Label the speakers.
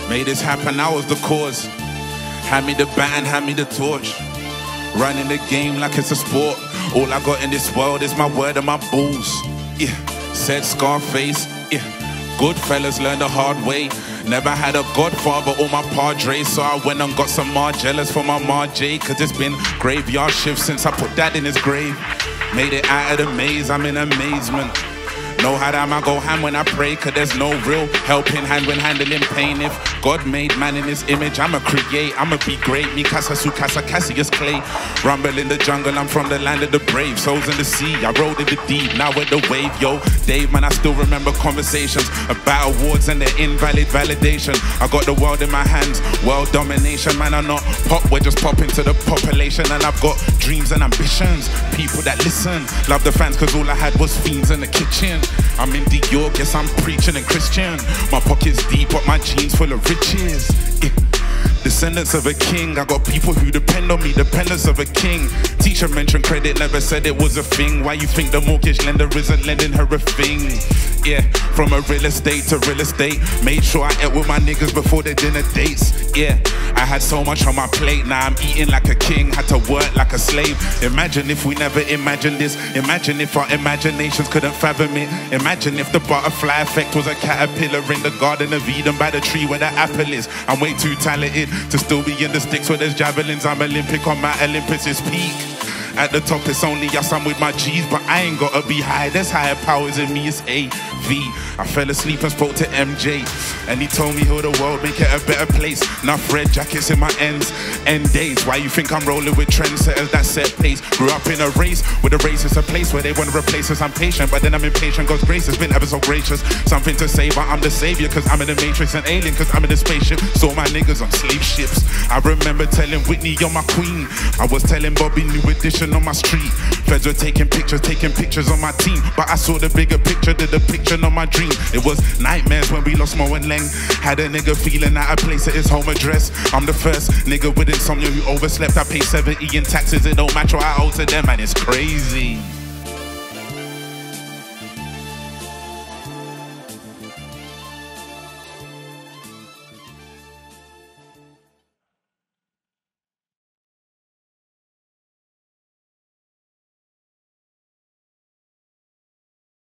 Speaker 1: Made this happen, I was the cause. Hand me the baton, hand me the torch. Running the game like it's a sport. All I got in this world is my word and my balls. Yeah, said Scarface. Yeah, good fellas learn the hard way. Never had a godfather or my padre, so I went and got some Margellas for my Marj. Cause it's been graveyard shift since I put that in his grave. Made it out of the maze, I'm in amazement. Know how damn I go ham when I pray, cause there's no real helping hand when handling pain. If God made man in his image, I'ma create, I'ma be great. Me casa su casa, Cassius Clay. Rumble in the jungle, I'm from the land of the brave. Souls in the sea, I rode in the deep, now with the wave. Yo, Dave, man, I still remember conversations about awards and their invalid validation. I got the world in my hands, world domination. Man, I'm not pop, we're just popping to the population. And I've got dreams and ambitions, people that listen. Love the fans, cause all I had was fiends in the kitchen. I'm in Dior, guess I'm preaching and Christian. My pockets deep, but my jeans full of riches. Yeah. Descendants of a king, I got people who depend on me, dependents of a king. Teacher mentioned credit, never said it was a thing. Why you think the mortgage lender isn't lending her a thing? Yeah, from a real estate to real estate. Made sure I ate with my niggas before the dinner dates. Yeah, I had so much on my plate, now I'm eating like a king. Had to work like a slave. Imagine if we never imagined this. Imagine if our imaginations couldn't fathom it. Imagine if the butterfly effect was a caterpillar in the Garden of Eden by the tree where the apple is. I'm way too talented to still be in the sticks where there's javelins. I'm Olympic on Mount Olympus' peak. At the top it's only us, I'm with my G's, but I ain't gotta be high. There's higher powers in me, it's AV. I fell asleep and spoke to MJ, and he told me heal the world, make it a better place. Enough red jackets in my end days. Why you think I'm rolling with trendsetters that set pace? Grew up in a race where the race is a place where they want to replace us. I'm patient, but then I'm impatient. God's grace has been ever so gracious. Something to say, but I'm the savior, cause I'm in the matrix. An alien, cause I'm in the spaceship. Saw my niggas on slave ships. I remember telling Whitney, you're my queen. I was telling Bobby, new edition on my street. Feds were taking pictures on my team, but I saw the bigger picture, the depiction of my dream. It was nightmares when we lost Mo and Leng. Had a nigga feeling out of place at his home address. I'm the first nigga with insomnia who overslept. I pay 70 in taxes, it don't match what I owe to them, and it's crazy.